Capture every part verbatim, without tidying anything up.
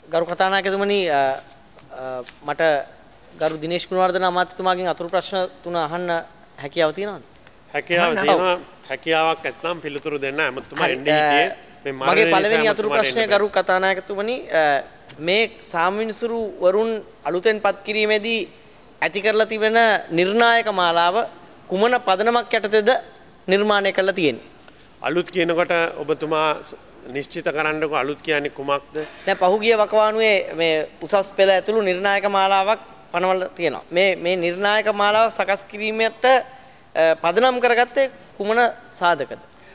ගරු කතානායකතුමනි මට ගරු දිනේෂ් ගුණවර්ධන අමාත්‍යතුමාගෙන් අතුරු ප්‍රශ්න තුන අහන්න හැකියාව තියෙනවද? හැකියාව තියෙනවා. හැකියාවක් නැත්නම් පිළිතුරු දෙන්න අමාත්‍යතුමා එන්නේ හිටියේ. මගේ පළවෙනි අතුරු ප්‍රශ්නය ගරු කතානායකතුමනි මේ සාමවිනිසුරු වරුන් අලුතෙන් පත් කිරීමේදී ඇති කරලා තිබෙන නිර්ණායක මාලාව කුමන පදනමක් යටතේද නිර්මාණය කරලා තියෙන්නේ? අලුත් කියනකොට ඔබතුමා නිශ්චිත කරන්නකො අලුත් කියන්නේ කුමක්ද? දැන් පහුගිය වකවානුවේ මේ උසස් පෙළ ඇතුළු නිර්ණායක මාලාවක් පනවලා තියෙනවා. මේ මේ නිර්ණායක මාලාව සකස් කිරීමට පදනම් කරගත්තේ කුමන සාධකද?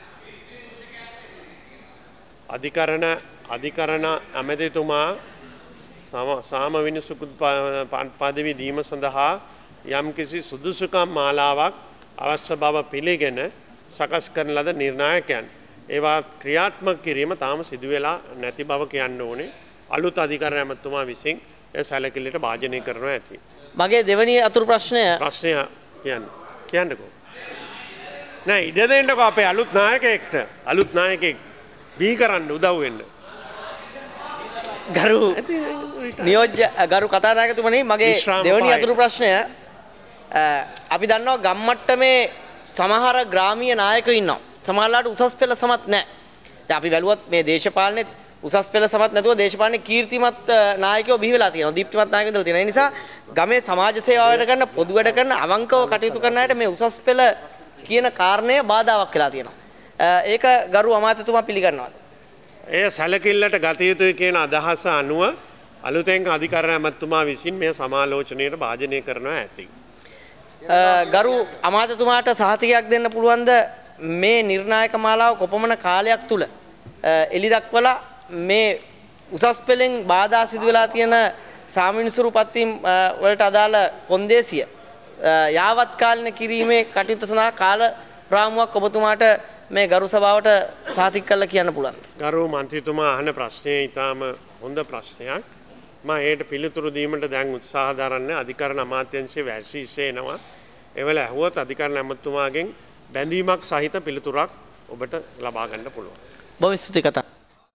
අධිකරණ අධිකරණ ඇමතිතුමා සාමවිනිසුරු පදවි දීම සඳහා යම්කිසි සුදුසුකම් මාලාවක් අවශ්‍ය බව පිළිගෙන සකස් කරන ලද නිර්ණායකයන් ඒවා ක්‍රියාත්මක කිරීම තාම සිදු වෙලා නැති බව කියන්න ඕනේ. අලුත් අධිකරණ ඇමතුමා විසින් ඒ සැලකිල්ලට භාජනය කරනවා ඇති. මගේ දෙවෙනි අතුරු ප්‍රශ්නය ප්‍රශ්නය කියන්න කියන්නකෝ. නෑ ඉඩ දෙන්නකෝ අපේ අලුත් නායකයෙක්ට. අලුත් නායකයෙක් බී කරන්න උදව් වෙන්න. ගරු නියෝජ්‍ය ගරු කතානායකතුමනි මගේ දෙවෙනි අතුරු ප්‍රශ්නය අපි දන්නවා ගම්මට්ටමේ සමහර ග්‍රාමීය නායකයෝ ඉන්නවා. සමහරලාට උසස් පෙළ සමත් නැහැ. දැන් අපි බැලුවත් මේ දේශපාලනයේ උසස් පෙළ සමත් නැතුව දේශපාලනයේ කීර්තිමත් නායකයෝ බිහි වෙලා තියෙනවා. දීප්තිමත් නායකයෝ ඉඳලා තියෙනවා. ඒ නිසා ගමේ සමාජ සේවා වැඩ කරන පොදු වැඩ කරන අවංකව කටයුතු කරන අයට මේ උසස් පෙළ කියන කාරණය බාධාවක් වෙලා තියෙනවා. ඒක ගරු අමාත්‍යතුමා පිළිගන්නවද? එය සැලකිල්ලට ගත යුතුයි කියන අදහස අනුව අලුතෙන් අධිකරණ ඇමතුමා විසින් මේ සමාලෝචනයට භාජනය කරනවා ඇති. ගරු අමාත්‍යතුමාට සහතිකයක් දෙන්න පුළුවන්ද මේ නිර්ණායක මාලාව කොපමණ කාලයක් තුල එලි දක්වලා මේ උසස් පෙළෙන් බාධා සිදු වෙලා තියෙන සාමවිනිසුරු පත්වීම් වලට අදාළ කොන්දේසිය යාවත් කාලින කිරීමේ කටයුතු සඳහා කාල රාමුවක් ඔබතුමාට මේ ගරු සභාවට සහතික කරලා කියන්න පුළුවන්. ගරු මන්ත්‍රීතුමා අහන ප්‍රශ්නය ඊටාම හොඳ ප්‍රශ්නයක්. මම ඒකට පිළිතුරු දීමට දැන් උත්සාහ දරන්නේ අධිකරණ අමාත්‍යාංශයේ වැසීසේ එනවා. ඒවල ඇහුවොත් අධිකරණ ඇමතුමාගෙන් බැඳීමක් සහිත පිළිතුරක් ඔබට ලබා ගන්න පුළුවන්. බොහොම ස්තුතියි කතා